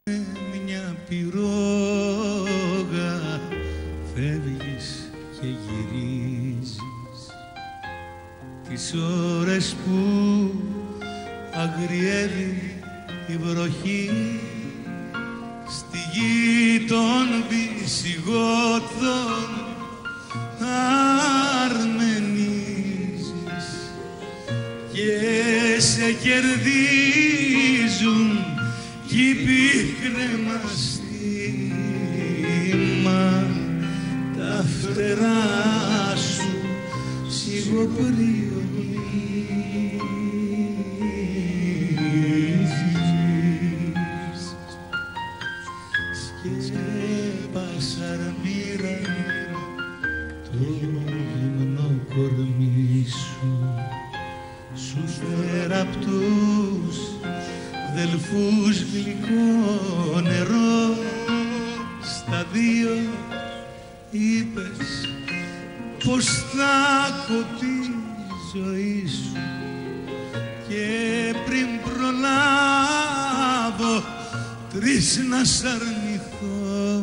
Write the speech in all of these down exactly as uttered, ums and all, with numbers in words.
μια πυρόγα φεύγεις και γυρίζεις τις ώρες που αγριεύει η βροχή στη γη των βυσιγότων αρμενίζεις και σε κερδίζουν κι οι πικρεμαστήμα τα φτερά σου σιγοπριονίζεις. Σκέπασα αρμύρα το γυμνό κορμί σου, σου φέρα απ' τους δελφούς γλυκό νερό, στα δύο είπες πως θα έχω τη ζωή σου και πριν προλάβω τρεις να σ' αρνηθώ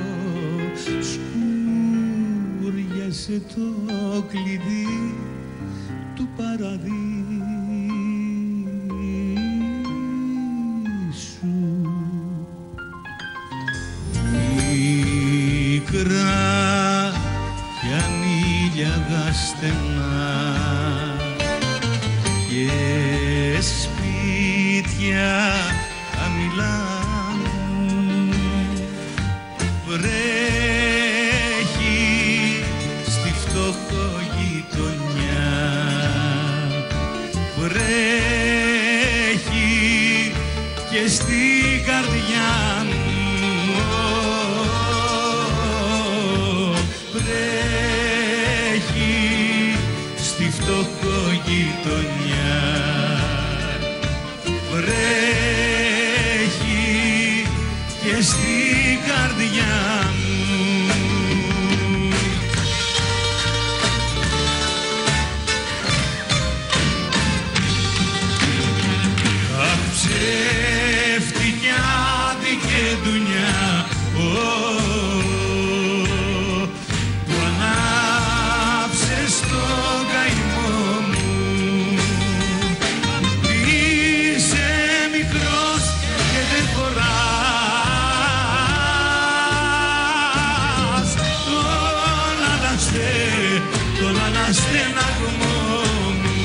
σκούριασε το κλειδί του παραδείσου. Μικρά κι ανήλιαγα στενά και σπίτια χαμηλά βρέχει στη φτωχογειτονιά, βρέχει και στην καρδιά μου, βρέχει στη φτωχογειτονιά, βρέχει και στην καρδιά μου. Αχ, ψεύτικη άδικη δουλειά, που ανάψες τον καημό μου. Είσαι μικρός και δεν χωράς τον αναστέ, τον αναστεναγμό μου.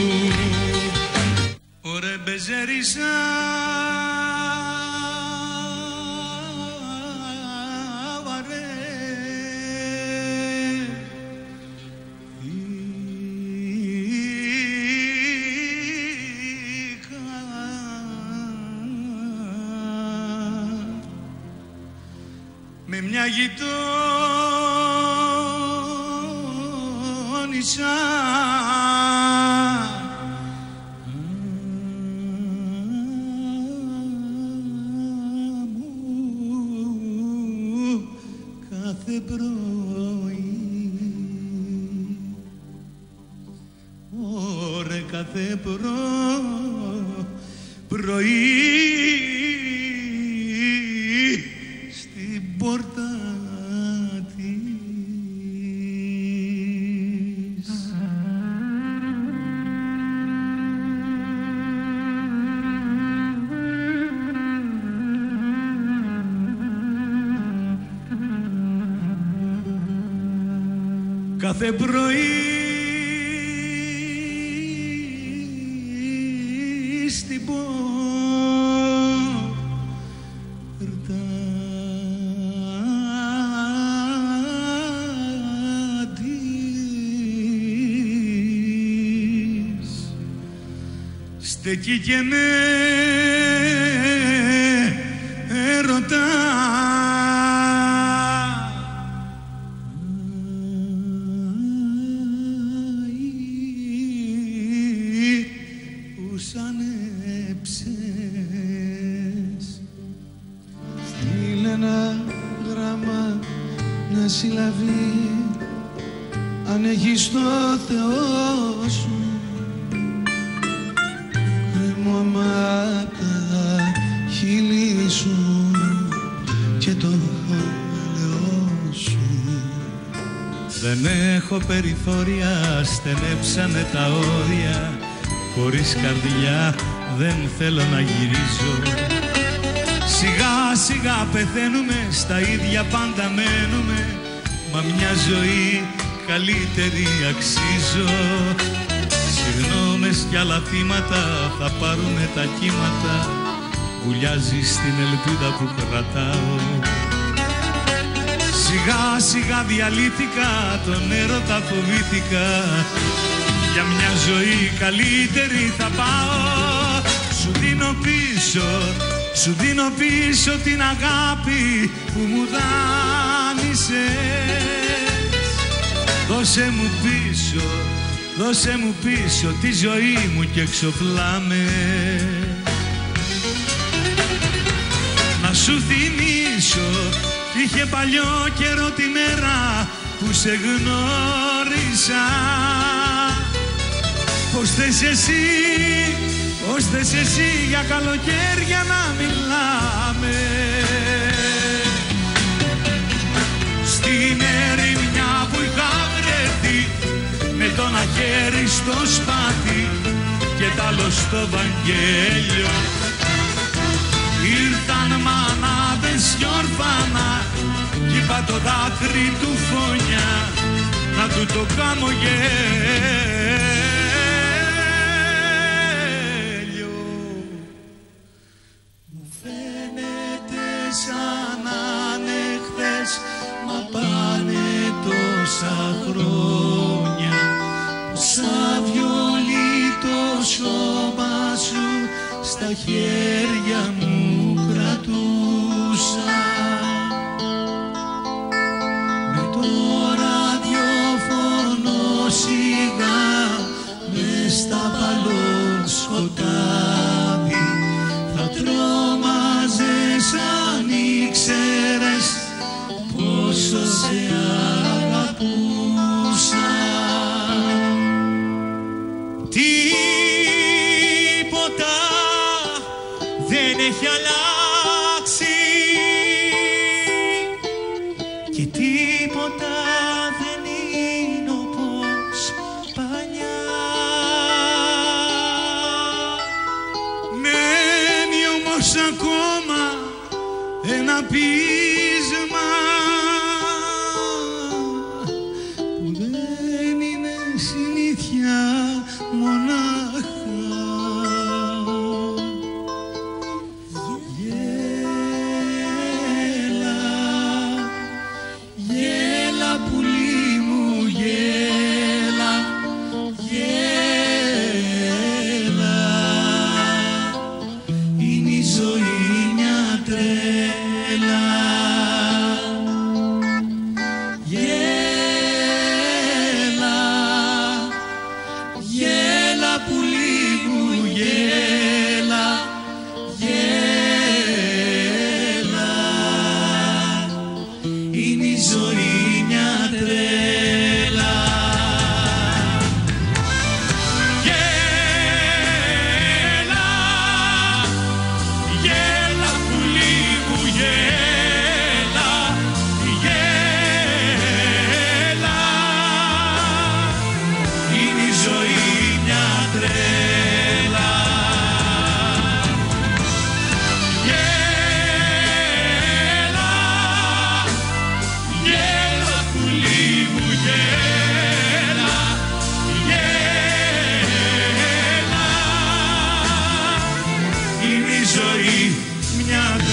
Ωρε μπεζέρισα με μια γειτόνισσα μου κάθε πρωί, ωρε κάθε προ... πρωί στην πόρτα της. Κάθε πρωί στην πόρτα στεκεί και με ρωτά που σαν έψες. Στείλε ένα γράμμα να συλλαβεί αν έχεις το Θεό σου. Κρέμω απ' τα χείλη σου έχω περιθώρια, στενέψανε τα όρια. Χωρίς καρδιά δεν θέλω να γυρίζω. Σιγά σιγά πεθαίνουμε, στα ίδια πάντα μένουμε. Μα μια ζωή καλύτερη αξίζω. Συγγνώμες κι άλλα θύματα θα πάρουμε τα κύματα. Βουλιάζει στην ελπίδα που κρατάω. Σιγά σιγά διαλύθηκα, τον έρωτα φοβήθηκα. Για μια ζωή καλύτερη θα πάω. Σου δίνω πίσω, σου δίνω πίσω την αγάπη που μου δάνεισες. Δώσε μου πίσω, δώσε μου πίσω τη ζωή μου και εξοπλάμε. Να σου θυμίσω, είχε παλιό καιρό τη μέρα που σε γνώρισα. Πώς θες εσύ, πώς θες εσύ για καλοκαίρια να μιλάμε. Στην ερημιά που είχα βρεθεί, με το ένα χέρι στο σπάτι και τ' άλλο στο Βαγγέλιο, ήρθαν μανάδες κι ορφανά κι είπα το δάκρυ του φωνιά να του το κάνω γέλιο. Μου φαίνεται σαν να είναι χθες, μα πάνε τόσα χρόνια που σαν βιολί το σώμα σου στα χέρια μου κρατούσα. Με το ραδιόφωνο σιγά μες στα παλό σκοτάδι θα τρόμαζες αν ήξερες πόσο σε αγαπούσα. Τίποτα δεν έχει αλλάξει και τίποτα δεν είναι όπως παλιά. Μένει όμως ακόμα ένα πείσμα που δεν είναι συνήθεια μονάχα. ζωή μια